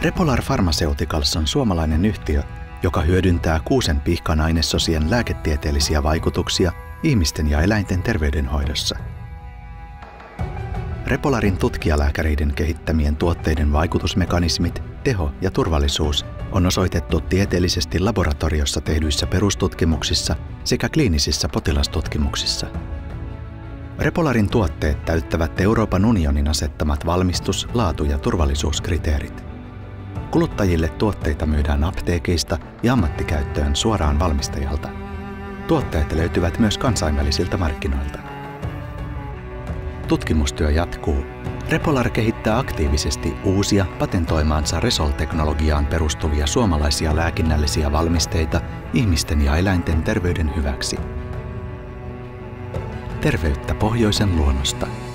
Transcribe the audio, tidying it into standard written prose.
Repolar Pharmaceuticals on suomalainen yhtiö, joka hyödyntää kuusen pihkan ainesosien lääketieteellisiä vaikutuksia ihmisten ja eläinten terveydenhoidossa. Repolarin tutkijalääkäreiden kehittämien tuotteiden vaikutusmekanismit, teho ja turvallisuus on osoitettu tieteellisesti laboratoriossa tehdyissä perustutkimuksissa sekä kliinisissä potilastutkimuksissa. Repolarin tuotteet täyttävät Euroopan unionin asettamat valmistus-, laatu- ja turvallisuuskriteerit. Kuluttajille tuotteita myydään apteekeista ja ammattikäyttöön suoraan valmistajalta. Tuotteet löytyvät myös kansainvälisiltä markkinoilta. Tutkimustyö jatkuu. Repolar kehittää aktiivisesti uusia patentoimaansa Resol-teknologiaan perustuvia suomalaisia lääkinnällisiä valmisteita ihmisten ja eläinten terveyden hyväksi. Terveyttä pohjoisen luonnosta.